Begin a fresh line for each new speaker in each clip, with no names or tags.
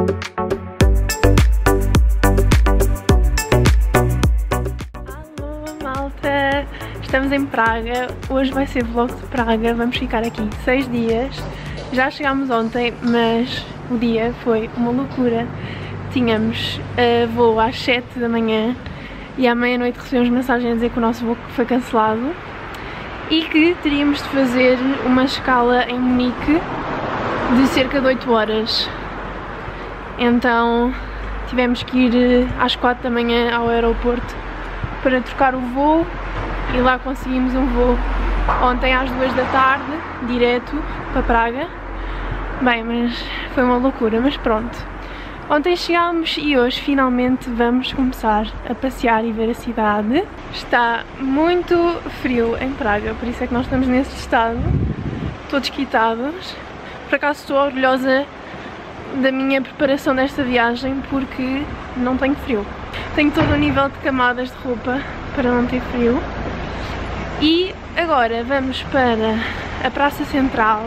Estamos em Praga, hoje vai ser vlog de Praga, vamos ficar aqui 6 dias. Já chegámos ontem, mas o dia foi uma loucura. Tínhamos voo às 7 da manhã e à meia-noite recebemos mensagem a dizer que o nosso voo foi cancelado e que teríamos de fazer uma escala em Munique de cerca de 8 horas. Então tivemos que ir às 4 da manhã ao aeroporto para trocar o voo. E lá conseguimos um voo ontem às 2 da tarde, direto para Praga. Bem, mas foi uma loucura, mas pronto. Ontem chegámos e hoje finalmente vamos começar a passear e ver a cidade. Está muito frio em Praga, por isso é que nós estamos neste estado, todos quitados. Por acaso estou orgulhosa da minha preparação desta viagem porque não tenho frio. Tenho todo o nível de camadas de roupa para não ter frio. E agora vamos para a Praça Central.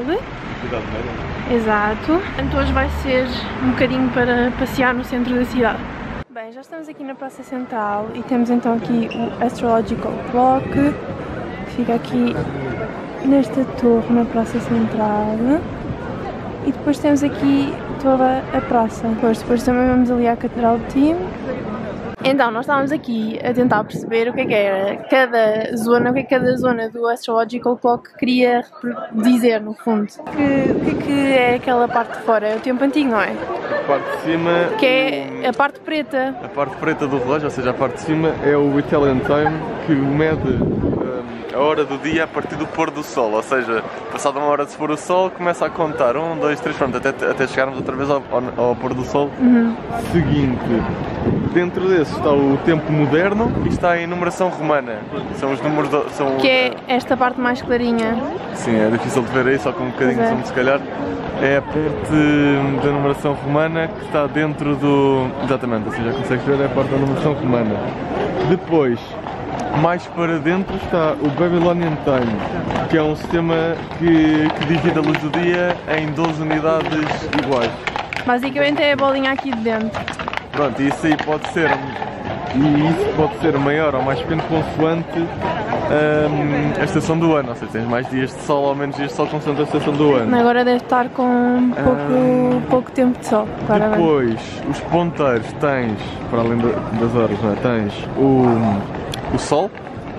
Exato. Então hoje vai ser um bocadinho para passear no centro da cidade. Bem, já estamos aqui na Praça Central e temos então aqui o Astrological Clock, que fica aqui nesta torre na Praça Central. E depois temos aqui toda a praça. Depois também vamos ali à Catedral de Tim. Então, nós estávamos aqui a tentar perceber o que é que era cada zona, o que é que cada zona do Astrological Clock queria dizer, no fundo. O que é aquela parte de fora? É o tempo antigo, não é?
A parte de cima...
Que é a parte preta.
A parte preta do relógio, ou seja, a parte de cima é o Italian Time, que mede a hora do dia a partir do pôr do sol, ou seja, passada uma hora de se pôr o sol, começa a contar 1, 2, 3, pronto, até chegarmos outra vez ao pôr do sol seguinte. Dentro desse está o tempo moderno e está a enumeração romana. São os números...
Que é esta parte mais clarinha.
Sim, é difícil de ver aí, só com um bocadinho de zoom se calhar. É a parte da numeração romana que está dentro do... Exatamente, assim já consegues ver, é a parte da numeração romana. Depois, mais para dentro está o Babylonian Time, que é um sistema que divide a luz do dia em 12 unidades iguais.
Basicamente é a bolinha aqui de dentro.
Pronto, e isso aí pode ser, maior ou mais pequeno consoante a estação do ano, ou seja, tens mais dias de sol ou menos dias de sol consoante a estação do ano.
Agora deve estar com pouco tempo de sol.
Depois, os ponteiros tens, para além das horas, não é? Tens o sol,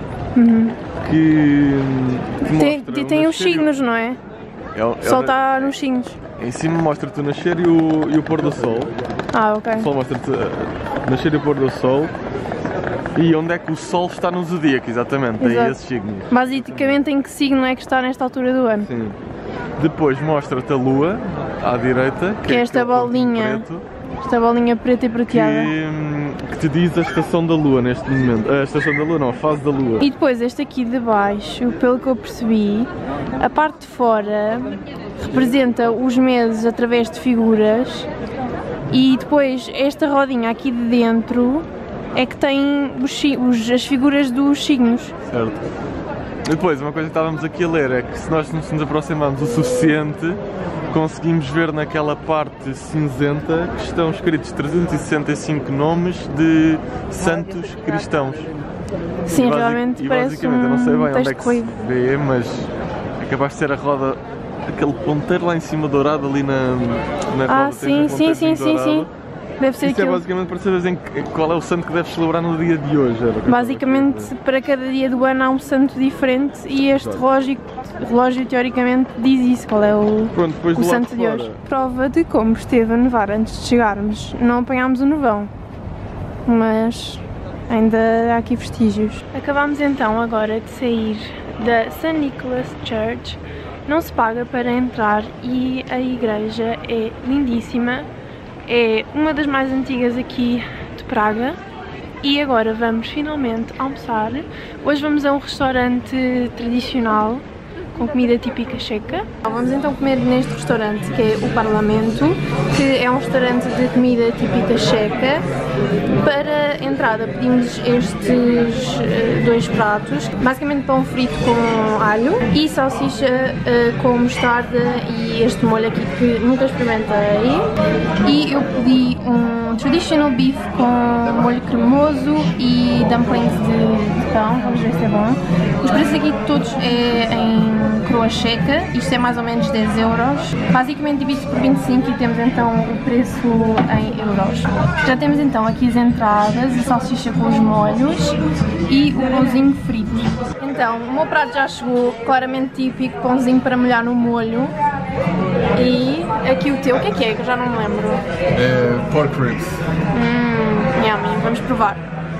que mostra
tem os signos, não é? O sol está nos signos.
Em cima mostra-te o nascer e o pôr do sol.
Ah, ok.
O sol mostra-te nascer e o pôr do sol. E onde é que o sol está no zodíaco, exatamente, tem esses signos.
Basicamente em que signo é que está nesta altura do ano.
Sim. Depois mostra-te a lua, à direita,
que é esta bolinha. Esta bolinha preta e prateada.
Que te diz a estação da lua neste momento. A estação da lua não, a fase da lua.
E depois este aqui de baixo, pelo que eu percebi, a parte de fora representa os meses através de figuras e depois esta rodinha aqui de dentro é que tem as figuras dos signos. Certo.
Depois, uma coisa que estávamos aqui a ler é que se nós nos aproximarmos o suficiente, conseguimos ver naquela parte cinzenta que estão escritos 365 nomes de santos cristãos.
Sim, realmente parece
basicamente, eu não sei bem onde é que se
corrido.
vê, mas é capaz de ser a roda, aquele ponteiro lá em cima dourado ali na roda.
Sim. Deve ser
isso aquilo. É basicamente para saberes qual é o santo que deves celebrar no dia de hoje.
Basicamente, para cada dia do ano há um santo diferente e este relógio teoricamente diz isso, qual é o santo de hoje. Prova de como esteve a nevar antes de chegarmos. Não apanhámos o nevão, mas ainda há aqui vestígios. Acabámos então agora de sair da St. Nicholas Church. Não se paga para entrar e a igreja é lindíssima. É uma das mais antigas aqui de Praga e agora vamos finalmente almoçar. Hoje vamos a um restaurante tradicional com comida típica checa. Vamos então comer neste restaurante que é o Parlamento, que é um restaurante de comida típica checa para para a entrada pedimos estes dois pratos, basicamente pão frito com alho e salsicha com mostarda e este molho aqui que nunca experimentei. E eu pedi um traditional beef com molho cremoso e dumplings de pão, vamos ver se é bom. Os preços aqui todos é em coroa checa, isto é mais ou menos 10 euros. Basicamente divide-se por 25 e temos então o preço em euros. Já temos então aqui as entradas, a salsicha com os molhos e o pãozinho frito. Então, o meu prato já chegou, claramente típico, pãozinho para molhar no molho. E aqui o teu, o que é que eu já não me lembro?
Pork ribs.
Yummy, vamos provar.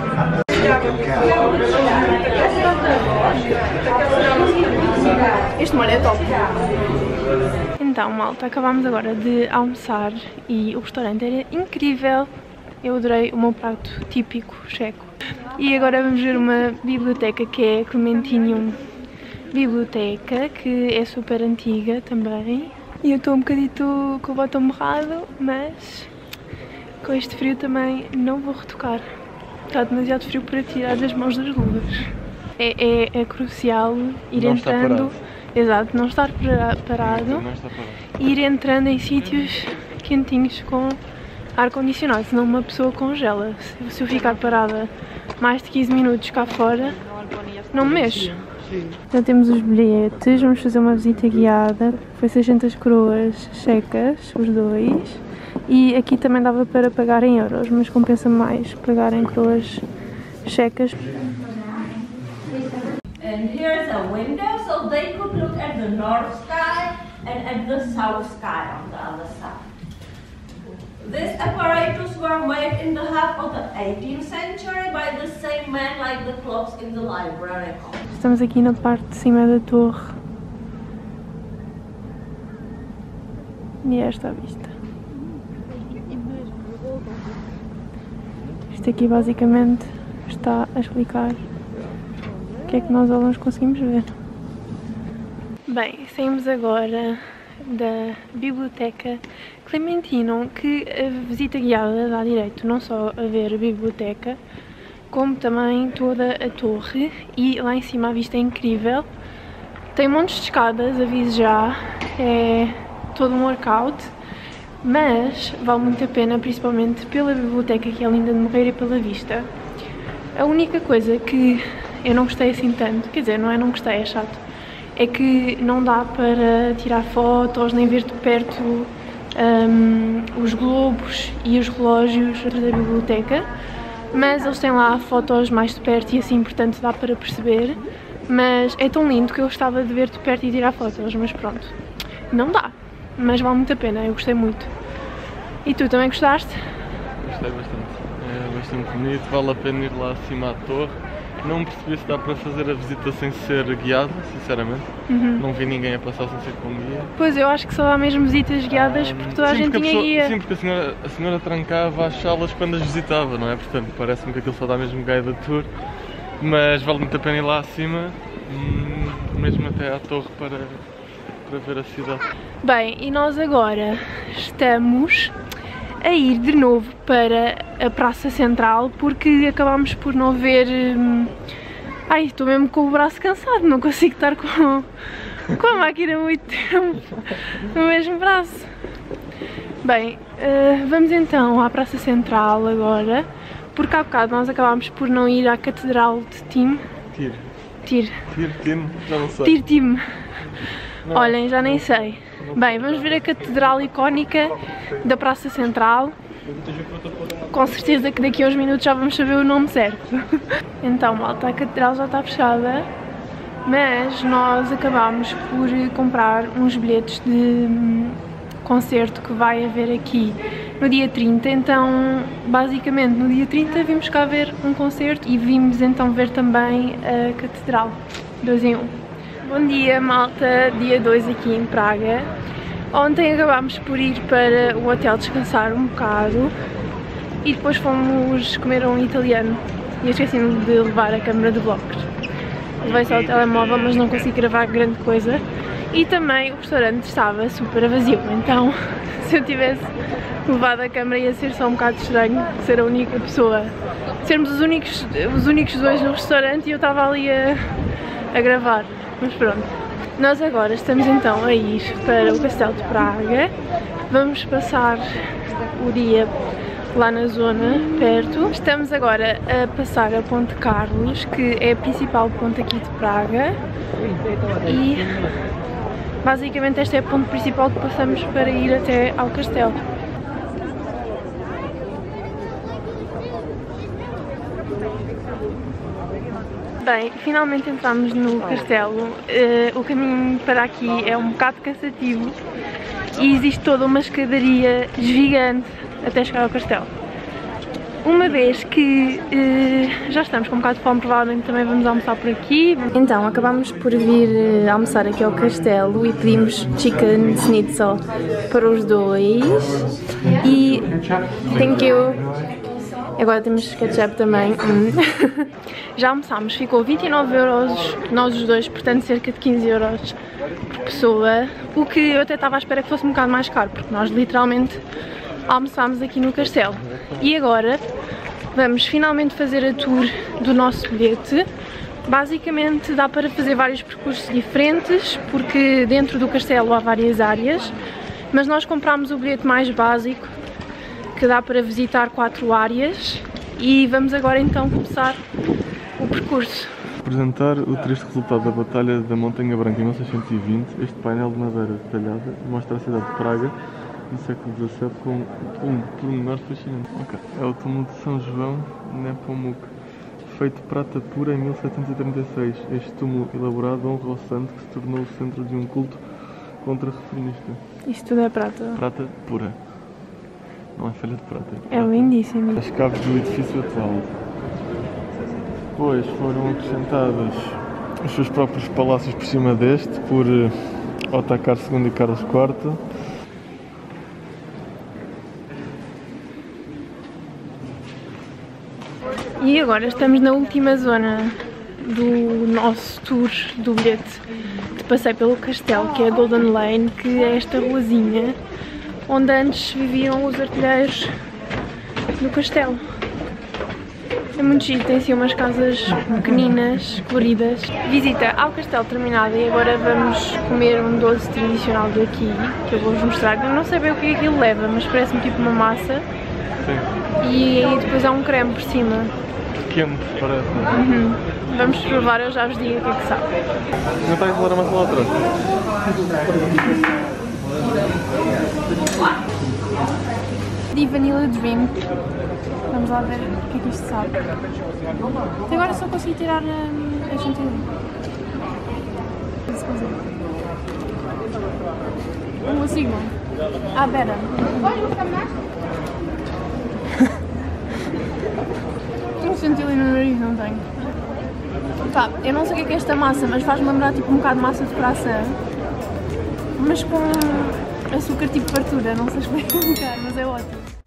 Este molho é top. Então, malta, acabámos agora de almoçar e o restaurante era incrível. Eu adorei o meu prato típico checo. E agora vamos ver uma biblioteca que é a Clementinium Biblioteca, que é super antiga também. E eu estou um bocadito com o botão borrado, mas com este frio também não vou retocar. Está demasiado frio para tirar das mãos das luvas. É crucial ir
não
entrando. Exato, não estar parado. E ir entrando em sítios quentinhos com ar-condicionado, senão uma pessoa congela. Se eu ficar parada mais de 15 minutos cá fora, não me mexo. Já temos os bilhetes, vamos fazer uma visita guiada, foi 600 coroas checas, os dois, e aqui também dava para pagar em euros, mas compensa mais pagar em coroas checas.
And here's a window, so they could look at the north sky and at the south sky on the other side. These apparatus were made in the half of the 18th century by the same man like the clocks in the library.
Estamos aqui na parte de cima da torre e esta a vista. Isto aqui basicamente está a explicar o que é que nós alunos conseguimos ver. Bem, saímos agora da Biblioteca Clementinium, que a visita guiada dá direito não só a ver a biblioteca, como também toda a torre, e lá em cima a vista é incrível. Tem montes de escadas, aviso já, é todo um workout, mas vale muito a pena, principalmente pela biblioteca que é linda de morrer e pela vista. A única coisa que eu não gostei assim tanto, quer dizer, não gostei, é chato, é que não dá para tirar fotos nem ver de perto os globos e os relógios da biblioteca, mas eles têm lá fotos mais de perto e assim, portanto dá para perceber. Mas é tão lindo que eu gostava de ver de perto e tirar fotos, mas pronto, não dá, mas vale muito a pena, eu gostei muito. E tu também gostaste?
Gostei bastante, é bastante bonito, vale a pena ir lá acima à torre. Não percebi se dá para fazer a visita sem ser guiado, sinceramente. Não vi ninguém a passar sem ser com guia.
Pois, eu acho que só dá mesmo visitas guiadas porque toda a gente tinha guia.
Sim, porque a senhora trancava as salas quando as visitava, não é? Portanto, parece-me que aquilo só dá mesmo guided tour. Mas vale muito a pena ir lá acima, mesmo até à torre para ver a cidade.
Bem, e nós agora estamos a ir de novo para a Praça Central porque acabámos por não ver... Ai, estou mesmo com o braço cansado, não consigo estar com a máquina muito tempo no mesmo braço. Bem, vamos então à Praça Central agora, porque há bocado nós acabámos por não ir à Catedral de Tim. Tim,
já não sei.
Tim. Olhem, já nem sei. Bem, vamos ver a Catedral icónica da Praça Central. Com certeza que daqui a uns minutos já vamos saber o nome certo. Então, malta, a Catedral já está fechada, mas nós acabámos por comprar uns bilhetes de concerto que vai haver aqui no dia 30, então basicamente no dia 30 vimos cá ver um concerto e vimos então ver também a Catedral, 2 em 1. Bom dia, malta, dia 2 aqui em Praga. Ontem acabámos por ir para o hotel descansar um bocado e depois fomos comer um italiano e esqueci-me de levar a câmera de vlogs. Levei só o telemóvel, mas não consigo gravar grande coisa E também o restaurante estava super vazio, então se eu tivesse levado a câmera ia ser só um bocado estranho ser a única pessoa, sermos os únicos dois no restaurante e eu estava ali a gravar, mas pronto. Nós agora estamos então a ir para o Castelo de Praga, vamos passar o dia lá na zona, perto. Estamos agora a passar a Ponte Carlos, que é a principal ponte aqui de Praga, e basicamente esta é a ponte principal que passamos para ir até ao castelo. Bem, finalmente entramos no castelo. O caminho para aqui é um bocado cansativo e existe toda uma escadaria gigante até chegar ao castelo. Uma vez que já estamos com um bocado de fome, provavelmente também vamos almoçar por aqui. Então, acabámos por vir almoçar aqui ao castelo e pedimos chicken schnitzel para os dois. E thank you. Agora temos ketchup também. Já almoçámos, ficou 29 euros nós os dois, portanto cerca de 15 euros por pessoa. O que eu até estava à espera que fosse um bocado mais caro, porque nós literalmente almoçámos aqui no castelo. E agora vamos finalmente fazer a tour do nosso bilhete. Basicamente dá para fazer vários percursos diferentes, porque dentro do castelo há várias áreas, mas nós comprámos o bilhete mais básico, que dá para visitar 4 áreas, e vamos agora então começar o percurso.
Apresentar o triste resultado da Batalha da Montanha Branca em 1620, este painel de madeira detalhada mostra a cidade de Praga no século XVII com pormenores fascinantes. Okay. É o túmulo de São João Nepomuk, feito de prata pura em 1736. Este túmulo elaborado honra ao santo que se tornou o centro de um culto contra-reformista.
Isto tudo é prata?
Prata pura. Não é folha de prata.
É lindíssimo.
As caves do edifício atual. Depois foram acrescentados os seus próprios palácios por cima deste, por Otakar II e Carlos IV.
E agora estamos na última zona do nosso tour do bilhete de passeio pelo castelo, que é a Golden Lane, que é esta ruazinha onde antes viviam os artilheiros do castelo. É muito giro, tem assim umas casas pequeninas, coloridas. Visita ao castelo terminada e agora vamos comer um doce tradicional daqui, que eu vou-vos mostrar. Eu não sei bem o que é que aquilo leva, mas parece-me tipo uma massa.
Sim.
E aí depois há um creme por cima.
Quente, parece.
Vamos provar, eu já vos digo o que é que sabe.
Não está a enrolar a massa lá atrás?
De Vanilla Dream. Vamos lá ver o que é que isto sabe. Até agora só consegui tirar a chantilly. Não consigo. Ah, pera. Tenho chantilly no nariz, não tenho. Pá, eu não sei o que é esta massa, mas faz-me lembrar tipo um bocado de massa de coração. Mas com açúcar tipo fartura, não sei explicar, mas é ótimo.